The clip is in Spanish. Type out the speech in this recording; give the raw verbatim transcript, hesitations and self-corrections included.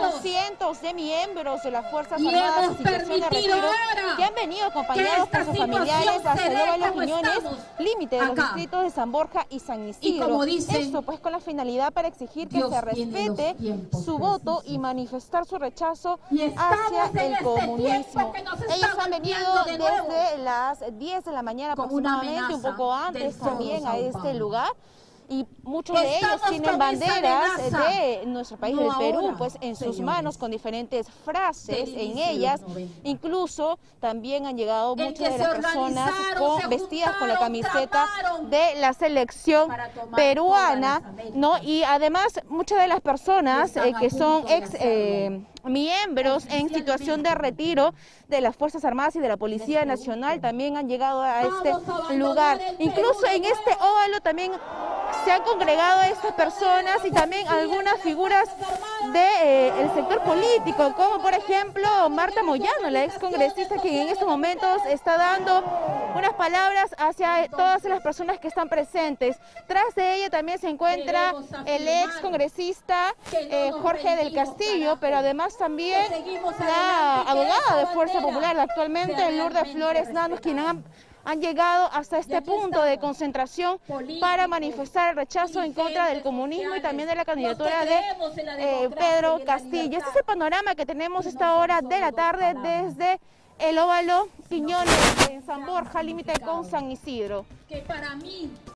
Son cientos de miembros de las Fuerzas y Armadas hemos en situación de permitido retiro ahora que han venido acompañados que por sus esta familiares situación hasta se el dé Óvalo como Quiñones, estamos límite de los acá. distritos de San Borja y San Y Isidro. como dicen, Esto pues con la finalidad para exigir que Dios se tiene los respete tiempos su voto precisos. y manifestar su rechazo Y estamos hacia en el este comunismo. tiempo que nos Ellos está han venido golpeando de nuevo desde las diez de la mañana como una aproximadamente, un amenaza poco antes del Foro también a Sao este Paulo. lugar. Y muchos de ellos Estamos tienen con esa banderas amenaza. de nuestro país, No del Perú, ahora, pues en sus señores, manos con diferentes frases del en inicio de ellas. los noventa. Incluso también han llegado En muchas que de se las personas organizaron, con, se vestidas con la juntaron, camiseta tramaron de la selección para tomar peruana, todas las Américas. ¿no? Y además muchas de las personas Están eh, a que son punto de ex hacerlo. eh, miembros en situación de retiro de las Fuerzas Armadas y de la Policía Nacional también han llegado a este Vamos a abandonar lugar. el Perú Incluso de en este nuevo. óvalo también se han congregado estas personas y también algunas figuras del de, eh, sector político, como por ejemplo Marta Moyano, la ex congresista, quien en estos momentos está dando unas palabras hacia todas las personas que están presentes. Tras de ella también se encuentra el ex congresista eh, Jorge del Castillo, pero además también la abogada de Fuerza Popular, actualmente Lourdes Flores Nanos, quien han han llegado hasta este punto de concentración para manifestar el rechazo en contra del comunismo y también de la candidatura de eh, Pedro Castillo. Este es el panorama que tenemos a esta hora de la tarde desde el Óvalo Quiñones en San Borja, límite con San Isidro. Que para mí